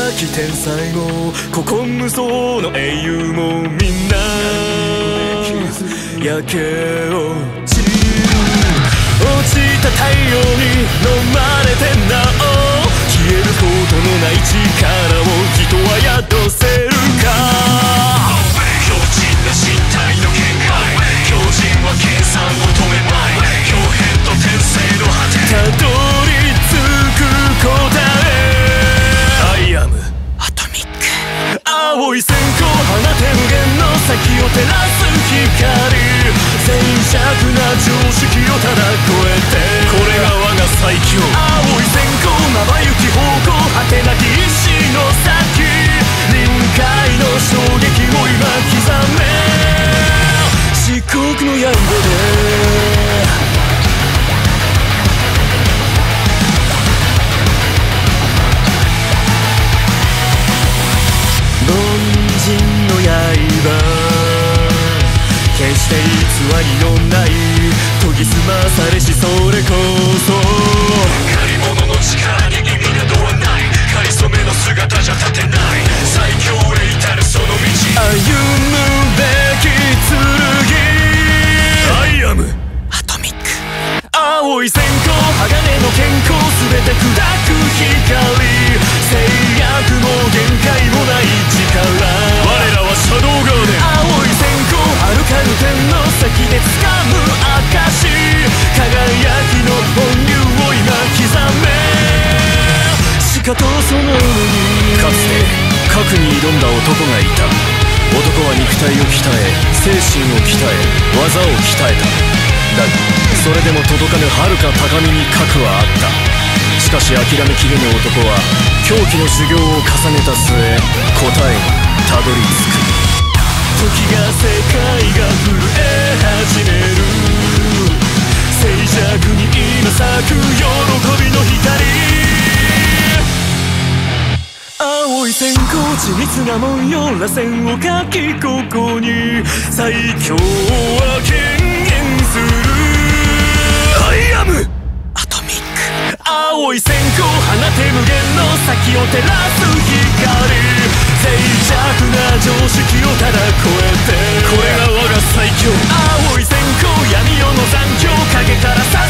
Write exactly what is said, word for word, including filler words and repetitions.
き天才も古今無双の英雄もみんな焼け落ちる。落ちた太陽に飲まれてなお消えることのない力を人は宿せるか。 強靭な身体の限界、強靭は計算を止めまい。強変と転生の果て、 たどり着く答え。 I am アトミック。 青い線香放て無限の先を照らす光、静寂な常識をただ超えて、これが我が最強。青い線香まばゆき方向、果てなき意志の先、臨界の衝撃を今刻め。漆黒の刃で凡人の刃、決して偽りのない研ぎ澄まされしそれこそ、 借り物の力に意味などはない。かりそめの姿じゃ立てない。最強へ至るその道、 歩むべき剣。 I am アトミック。 青い線香鋼の健康全て砕く光、制約も限界もない力、我らはシャドウガーデン。青い線香遥かる天の先で掴む証、輝きの本流を今刻め。しかとその上にかつて核に挑んだ男がいた。男は肉体を鍛え、精神を鍛え、技を鍛えた。だがそれでも届かぬ遥か高みに核はあった。しかし諦めきれぬ男は狂気の修行を重ねた末、答えにたどり着く。時が世界が震え始める、静寂に今咲く喜びの光。青い線香緻密な文様螺旋を描き、ここに最強は権限する。 I am アトミック。 青い線香放て無限の先を照らす光、静寂な常識をただ超えて、これが我が最強。青い線香闇夜の残響、影から